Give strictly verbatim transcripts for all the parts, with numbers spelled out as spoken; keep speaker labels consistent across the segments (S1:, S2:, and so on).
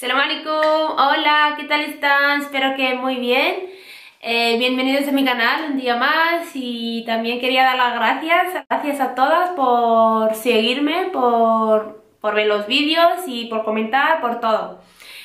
S1: Salam alaikum, hola, ¿qué tal están? Espero que muy bien. Eh, bienvenidos a mi canal un día más y también quería dar las gracias, gracias a todas por seguirme, por, por ver los vídeos y por comentar, por todo.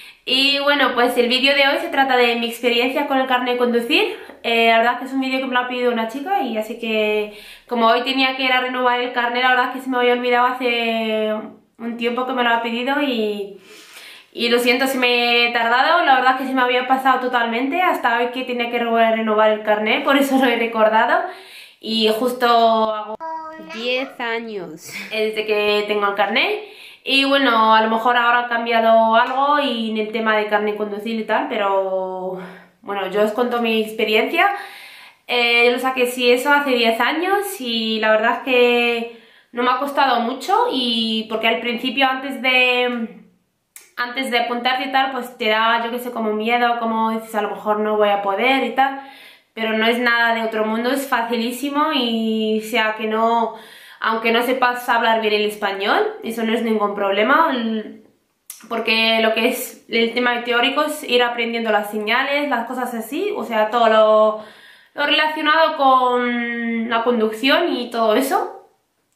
S1: Y bueno, pues el vídeo de hoy se trata de mi experiencia con el carnet de conducir. Eh, la verdad que es un vídeo que me lo ha pedido una chica y así que como hoy tenía que ir a renovar el carnet, la verdad que se me había olvidado hace un tiempo que me lo ha pedido y... Y lo siento si me he tardado, la verdad es que se me había pasado totalmente hasta hoy que tenía que renovar el carnet, por eso lo he recordado. Y justo hago diez años desde que tengo el carnet. Y bueno, a lo mejor ahora ha cambiado algo y en el tema de carnet de conducir y tal, pero bueno, yo os cuento mi experiencia. Eh, yo lo saqué sí eso hace diez años y la verdad es que no me ha costado mucho y porque al principio antes de... Antes de apuntarte y tal, pues te da, yo que sé, como miedo, como dices, a lo mejor no voy a poder y tal, pero no es nada de otro mundo, es facilísimo y sea que no, aunque no sepas hablar bien el español, eso no es ningún problema, porque lo que es el tema teórico es ir aprendiendo las señales, las cosas así, o sea, todo lo, lo relacionado con la conducción y todo eso.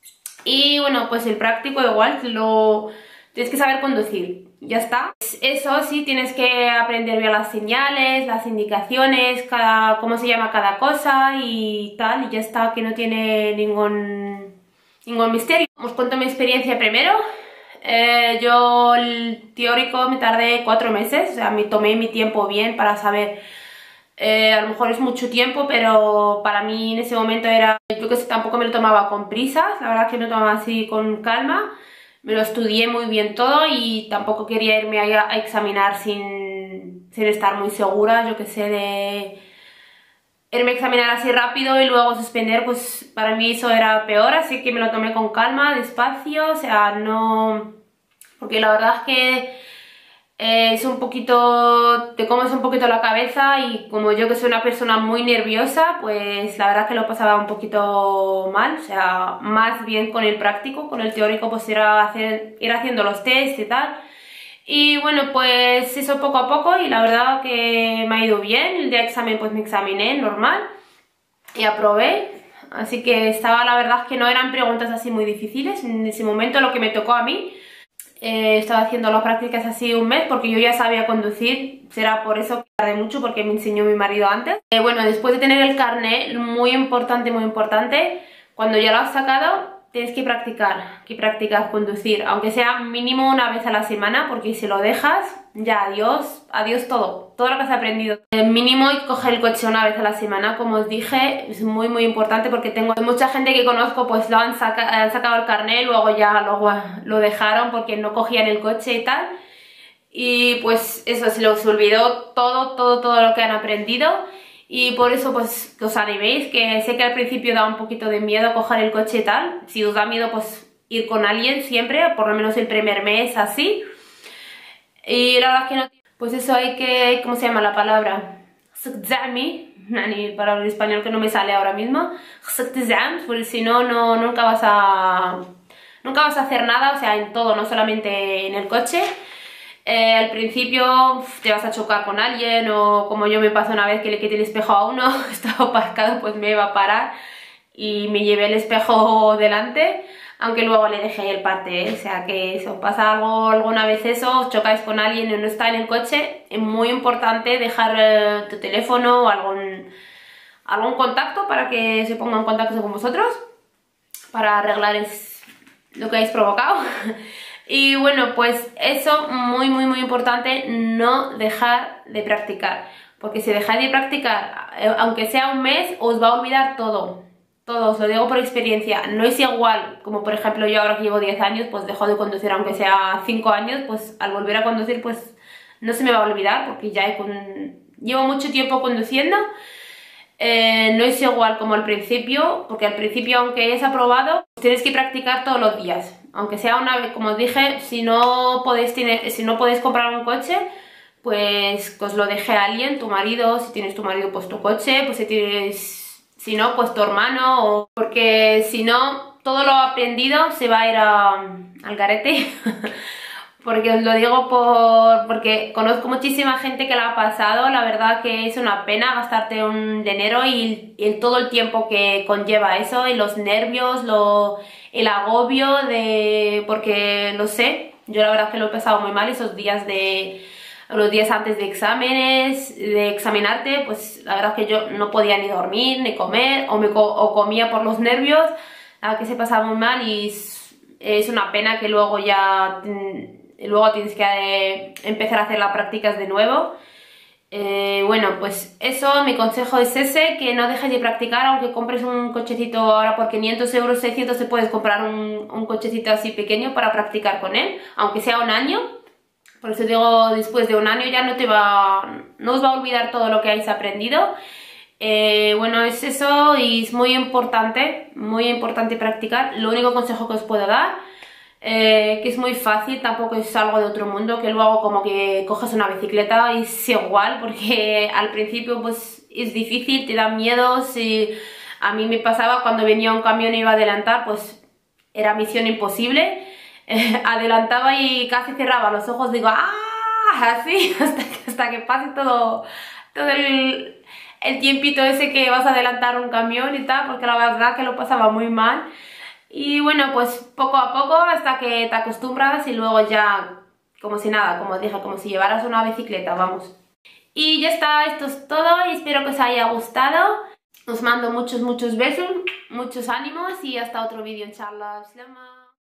S1: Y bueno, pues el práctico igual, lo tienes que saber conducir. Ya está. Eso sí, tienes que aprender bien las señales, las indicaciones, cada, cómo se llama cada cosa y tal, y ya está, que no tiene ningún, ningún misterio. Os cuento mi experiencia primero. Eh, yo el teórico me tardé cuatro meses, o sea, me tomé mi tiempo bien para saber. Eh, a lo mejor es mucho tiempo, pero para mí en ese momento era, yo que sé, tampoco me lo tomaba con prisas, la verdad es que me lo tomaba así con calma. Me lo estudié muy bien todo y tampoco quería irme a, a examinar sin, sin estar muy segura, yo que sé, de irme a examinar así rápido y luego suspender, pues para mí eso era peor, así que me lo tomé con calma, despacio, o sea, no... Porque la verdad es que eh, es un poquito... te comes un poquito la cabeza y como yo que soy una persona muy nerviosa, pues la verdad es que lo pasaba un poquito mal, o sea, más bien con el práctico, con el teórico pues era hacer, ir haciendo los test y tal. Y bueno, pues eso poco a poco y la verdad que me ha ido bien, el día de examen pues me examiné normal y aprobé. Así que estaba, la verdad que no eran preguntas así muy difíciles, en ese momento lo que me tocó a mí. Eh, estaba haciendo las prácticas así un mes porque yo ya sabía conducir, será por eso que tardé mucho porque me enseñó mi marido antes. Eh, bueno, después de tener el carnet, muy importante, muy importante, cuando ya lo has sacado tienes que practicar, que practicar conducir, aunque sea mínimo una vez a la semana, porque si lo dejas, ya adiós, adiós todo, todo lo que has aprendido. Eh, mínimo hay que coger el coche una vez a la semana, como os dije, es muy muy importante porque tengo mucha gente que conozco, pues lo han, saca, han sacado el carnet, luego ya luego lo dejaron porque no cogían el coche y tal. Y pues eso, se les olvidó todo, todo, todo lo que han aprendido. Y por eso pues que os animéis, que sé que al principio da un poquito de miedo coger el coche y tal. Si os da miedo pues ir con alguien siempre, por lo menos el primer mes así. Y la verdad es que no... Pues eso hay que... ¿cómo se llama la palabra? Ni palabra en español que no me sale ahora mismo. Porque si no, no, nunca vas a... Nunca vas a hacer nada, o sea, en todo, no solamente en el coche. Eh, al principio te vas a chocar con alguien o como yo me pasó una vez que le quité el espejo a uno, estaba aparcado, pues me iba a parar y me llevé el espejo delante, aunque luego le dejé el parte, ¿eh? O sea que si os pasa algo alguna vez eso, os chocáis con alguien y no está en el coche, es muy importante dejar eh, tu teléfono o algún, algún contacto para que se ponga en contacto con vosotros para arreglar es, lo que habéis provocado. Y bueno, pues eso, muy muy muy importante, no dejar de practicar, porque si dejáis de practicar, aunque sea un mes, os va a olvidar todo, todo, os lo digo por experiencia, no es igual, como por ejemplo yo ahora que llevo diez años, pues dejo de conducir aunque sea cinco años, pues al volver a conducir pues no se me va a olvidar, porque ya he con... llevo mucho tiempo conduciendo. Eh, no es igual como al principio, porque al principio aunque es aprobado, tienes que practicar todos los días, aunque sea una vez, como os dije, si no podéis, tener, si no podéis comprar un coche, pues que os lo deje a alguien, tu marido, si tienes tu marido pues tu coche, pues si tienes, si no pues tu hermano, o, porque si no todo lo aprendido se va a ir a, al garete. porque os lo digo por porque conozco muchísima gente que la ha pasado. La verdad que es una pena gastarte un dinero y, y todo el tiempo que conlleva eso, y los nervios, lo, el agobio de... porque lo sé, yo la verdad que lo he pasado muy mal esos días de... los días antes de exámenes, de examinarte, pues la verdad que yo no podía ni dormir, ni comer, o, me co o comía por los nervios, la verdad que se pasaba muy mal, y es, es una pena que luego ya... luego tienes que eh, empezar a hacer las prácticas de nuevo. Eh, bueno, pues eso, mi consejo es ese, que no dejes de practicar, aunque compres un cochecito ahora por quinientos euros, seiscientos, te puedes comprar un, un cochecito así pequeño para practicar con él, aunque sea un año. Por eso digo, después de un año ya no te va, no os va a olvidar todo lo que habéis aprendido. Eh, bueno, es eso, y es muy importante, muy importante practicar. Lo único consejo que os puedo dar, Eh, que es muy fácil, tampoco es algo de otro mundo, que luego como que coges una bicicleta y es igual, porque al principio pues es difícil, te da miedo. Si a mí me pasaba cuando venía un camión y iba a adelantar, pues era misión imposible. Eh, adelantaba y casi cerraba los ojos, digo ¡ah! Así, hasta que, hasta que pase todo, todo el, el tiempito ese que vas a adelantar un camión y tal, porque la verdad que lo pasaba muy mal. Y bueno, pues poco a poco hasta que te acostumbras, y luego ya como si nada, como dije, como si llevaras una bicicleta, vamos. Y ya está, esto es todo, y espero que os haya gustado. Os mando muchos, muchos besos, muchos ánimos, y hasta otro vídeo, inshallah.